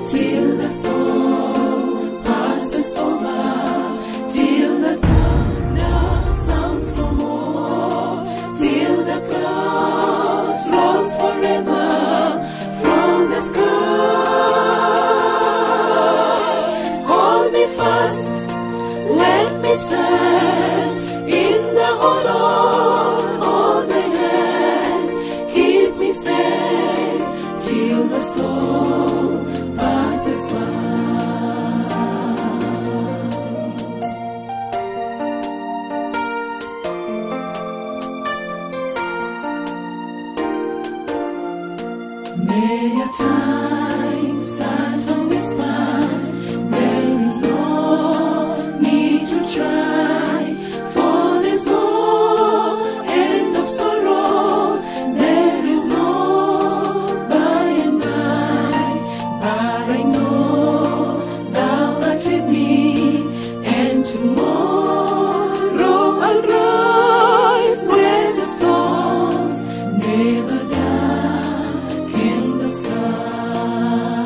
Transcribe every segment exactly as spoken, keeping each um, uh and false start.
till the storm passes over, till the thunder sounds no more, till the clouds rolls forever from the sky. Hold me fast, let me stand in the hollow of the hands. Keep me safe till the storm passes by. Many a time Satan whispers, there is no need to try, for there's no end of sorrows, there is no by and by. But I know thou art with me, and tomorrow I'll rise when the storms never darken the sky,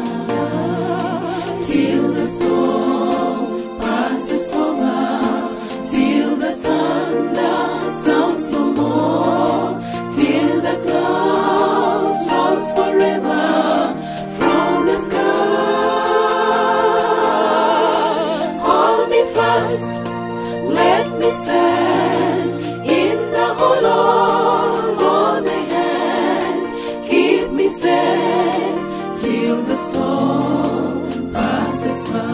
till the storm passes over, till the thunder sounds no more, till the clouds rolls forever from the sky. Hold me fast, let me stand in the hollow of the hands. Keep me safe till the storm passes by.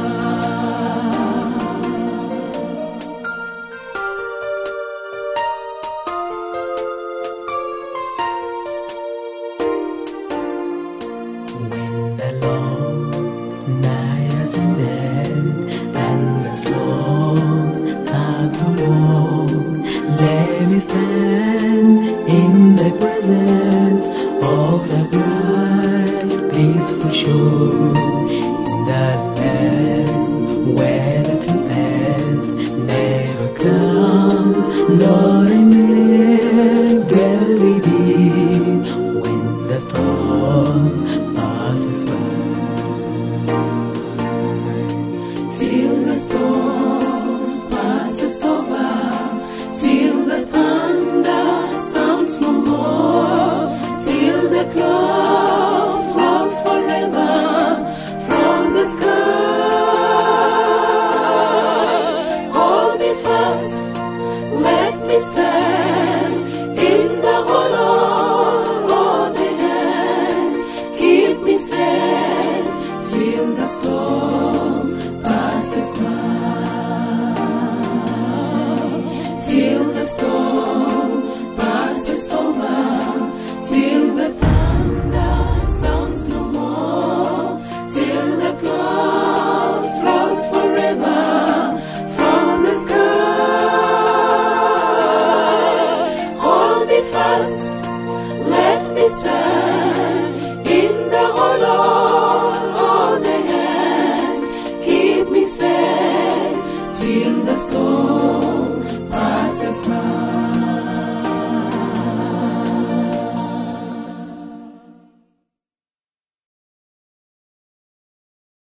When the long night has ended and the storms have come, let me stand in the presence of the bright, peaceful shore in the land